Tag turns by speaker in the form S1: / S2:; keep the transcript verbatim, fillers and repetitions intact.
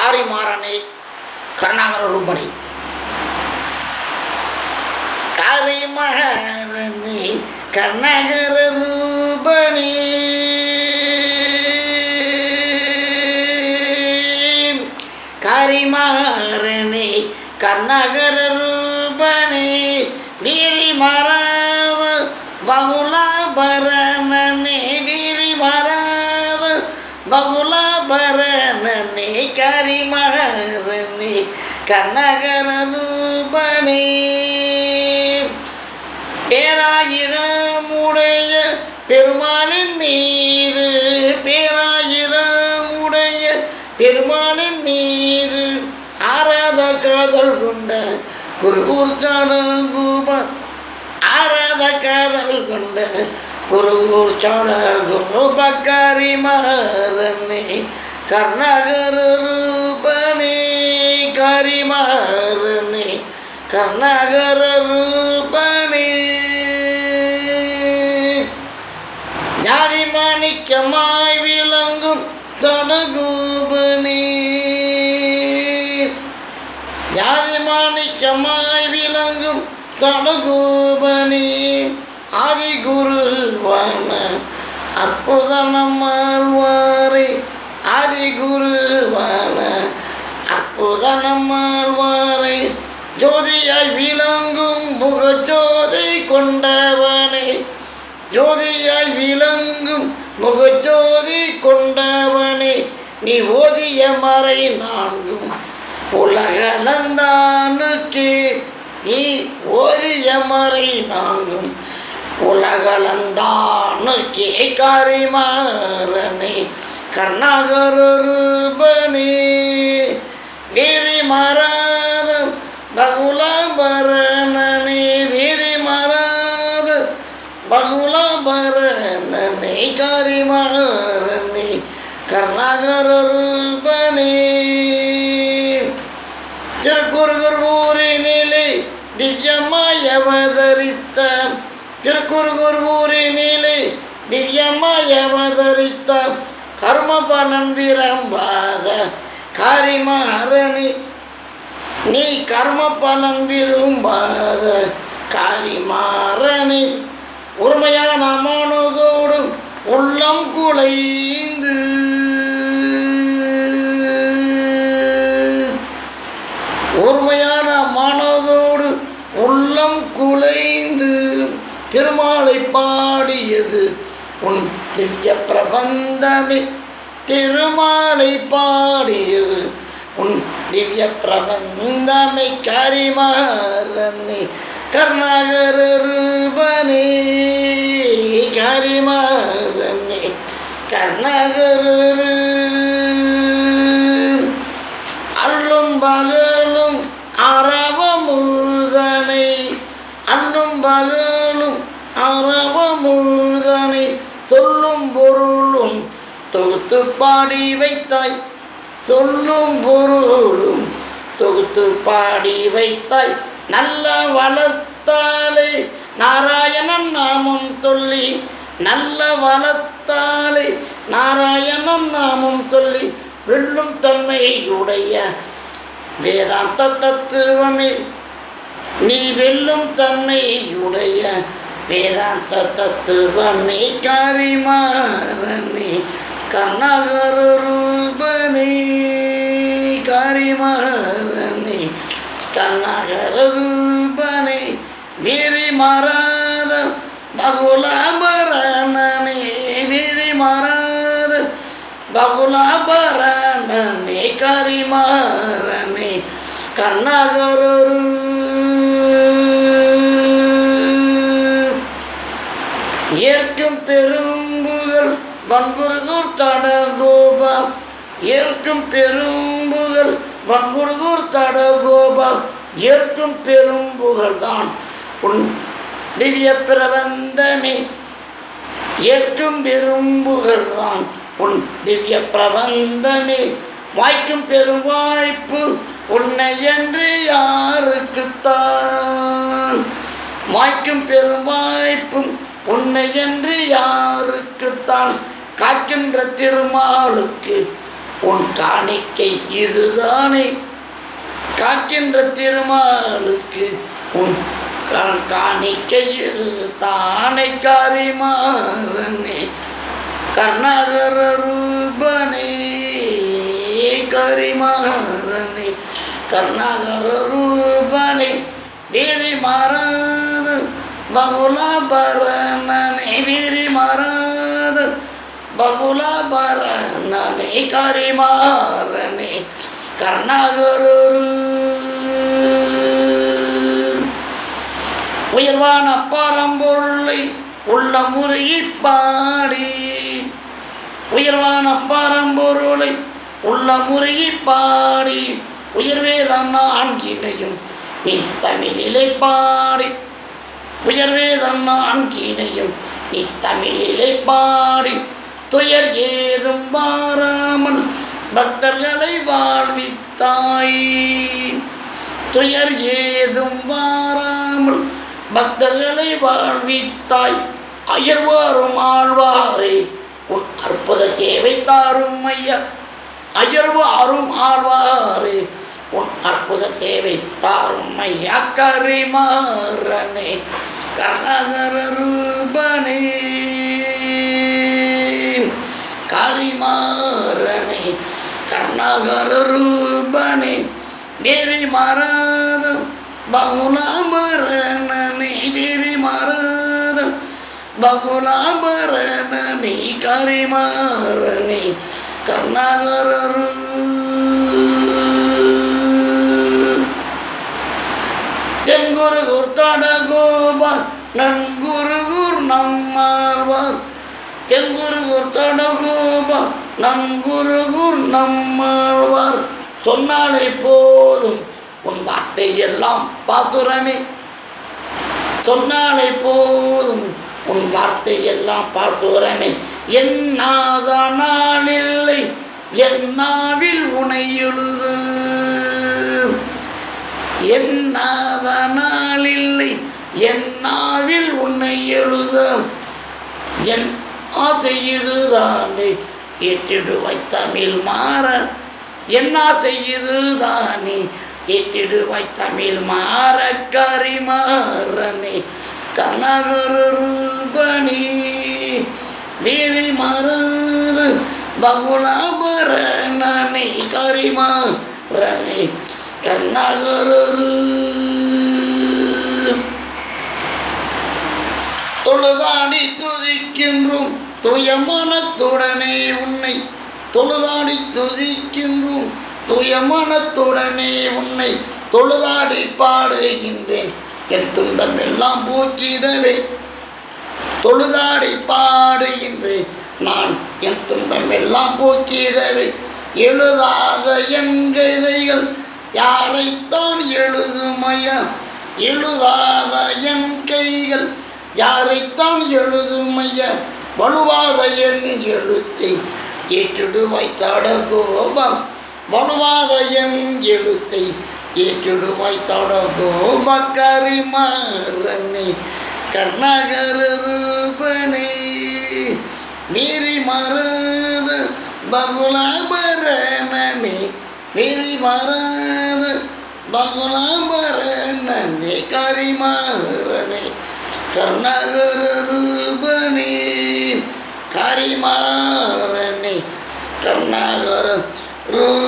S1: காரிமாறனே கருணாகர ரூபணி காரிமாறனே கருணாகர ரூபணி காரிமாறனே கருணாகர ரூபணி வீரி மாறாத பகுலாபரணனே வீரி மாறாத பகுலாபரணனே காரிமாறனே கருணாகர ரூபணி பேராயிரமுடைய பெருமாளின் மீது பேராயிரமுடைய பெருமாளின் மீது ஆராத காதல் கொண்ட குருகூர் சடகோப ஆராத காதல் கொண்ட குருகூர் சடகோப காரிமாறனே கருணாகர ரூபணி காரிமாறனே கருணாகர ரூபணி ஜாதி மாணிக்கமாய் விளங்கும் சடகோபனே ஜாதி மாணிக்கமாய் விளங்கும் சடகோபனே ஆதி குருவான அற்புத நம்மாழ்வாரே ஆதி குருவான அற்புத நம்மாழ்வாரே ஜோதியாய் விளங்கும் முகஜோதி கொண்டவனே ஜோதியாய் விளங்கும் முகஜோதி கொண்டவனே நீ ஓதிய மறை நான்கும் உலகளந்தானுக்கே நீ ஓதிய மறை நான்கும் உலகளந்தானுக்கே காரிமாறனே கருணாகர ரூபணி வீரி மாறாத பகுலாபரணனே வீரி மாறாத பகுலாபரணனே காரிமாறனே கருணாகர ரூபணி திருக்குறுகூர் ஊரினிலே திவ்யமாய் அவதரித்த திருக்குறுகூர் ஊரினிலே திவ்யமாய் அவதரித்த கர்மபலன் விரும்பாத காரிமாறனே நீ கர்மபலன் விரும்பாத காரிமாறனே உண்மையான மனதோடு உள்ளம் குலைந்து உண்மையான மனதோடு உள்ளம் குலைந்து திருமாலை பாடியது உன் திவ்ய பிரபந்தமே திருமாலை பாடியது உன் திவ்ய பிரபந்தமே காரிமாறனே கருணாகர ரூபணி காரிமாறனே கருணாகர அல்லும் பகலும் அரவமுதனை அல்லும் பகலும் அரவமுதனை சொல்லும் பொருளும் தொகுத்து பாடி வைத்தாய் சொல்லும் பொருளும் தொகுத்து பாடி வைத்தாய் நல்ல வளத்தாலே நாராயணன் நாமம் சொல்லி நல்ல வளத்தாலே நாராயணன் நாமம் சொல்லி வெல்லும் தன்மையுடைய வேதாந்த தத்துவமே நீ வெல்லும் தன்மையுடைய வேதாந்த தத்துவமே காரிமாறனே கருணாகர ரூபணி காரிமாறனே கருணாகர ரூபணி வீரி மாறாத பகுலாபரணனே வீரி மாறாத பகுலாபரணனே காரிமாறனே கருணாகர ஏற்கும் பெரும்புகள் வன்குருகூர் சடகோபா ஏற்கும் பெரும்புகள் வன்குருகூர் சடகோபா ஏற்கும் பெரும்புகள் தான் உன் திவ்ய பிரபந்தமே ஏற்கும் பெரும்புகள் தான் உன் திவ்ய பிரபந்தமே வாய்க்கும் பெரும் வாய்ப்பு உன்னை என்று யாருக்குத்தான் வாய்க்கும் பெரும் வாய்ப்பும் உன்னை என்று யாருக்குத்தான் காக்கின்ற திருமாலுக்கு உன் காணிக்கை இதுதானே காக்கின்ற திருமாலுக்கு உன் காணிக்கை இது தானே கரிமாறனே கர்ணாகர ரூபனே கரிமாறனே கர்ணாகர ரூபனே வீரி மாறாது பகுலாபரணனே வீரி மாறாது பகுலாபரணனே கரிமாறனே கர்ணாகர உயர்வான பரம்பொருளை உள்ள முறையை பாடி உயர்வான பரம்பொருளை உள்ள முறையை பாடி உயர்வேதம் நான்கினையும் நீ தமிழிலே பாடி உயர்வேதம் நான்கினையும் நீ தமிழிலே பாடி துயர் ஏதும் வாராமல் பக்தர்களை வாழ்வித்தாய் துயர் ஏதும் வாராமல் பக்தர்களை வாழ்வித்தாய் அயர்வாரும் ஆழ்வாரே உன் அற்புத சேவை தாரும் ஐயா அயர்வாரும் ஆழ்வாரே உன் அற்புத சேவை தாரும் ஐயா கரிமாறனே கர்ணாகர ரூபனே கரிமாறனே கர்ணாகர ரூபனே வீரி மாறாத பகுலாபரணனே வீரி மாறாத பகுலாபரணனே கரிமாறனே கர்ணாகர தென்குருகூர் தடகோபால் நன்குருகூர் நம்மாழ்வார் தென்குருகூர் தடகோபால் நன்குருகூர் நம்மாழ்வார் சொன்னாலே போதும் உன் வார்த்தை எல்லாம் பாசுரமே சொன்னாலே போதும் உன் வார்த்தை எல்லாம் பாசுரமே என்னாத நாளில்லை என்னாவில் உனை எழுத என்னாத நாளில்லை என்னாவில் உன்னை எழுத என் ஆசை இதுதானே ஏற்றிடுவாய் தமிழ் மாற என்ன செய்யுதுதானே ஏற்றிடுவாய் தமிழ் மாற கரிமாறனே கர்ணாகர ரூபனே வீரி மாறாத பகுலாபரணனே கரிமாறனே கர்ணாகர தொழுதாடி துதிக்கின்றோம் துயமனத்துடனே உன்னை தொழுதாடி துதிக்கின்றோம் துயமனத்துடனே உன்னை தொழுதாடி பாடுகின்றேன் என் துன்பம் எல்லாம் போக்கிடவே தொழுதாடி பாடுகின்றேன் நான் என் துன்பம் எல்லாம் போக்கிடவே எழுதாத என் கதைகள் யாரைத்தான் எழுதுமையா எழுதாத என் கைகள் யாரைத்தான் எழுதுமையா வலுவாத என் எழுத்தை ஏற்றிடுவாய் தடகோபம் வலுவாத என் எழுத்தை ஏற்றிடுவாய் தடகோப கரிமாறனே கர்ணாகர ரூபனே வீரி மாறாத பகுலாபரணனே வீரி மாறாத பகுலாபரணனே கரிமாறனே கர்ணாகர ரூபனே கரிமாறனே கர்ணாகர ரூ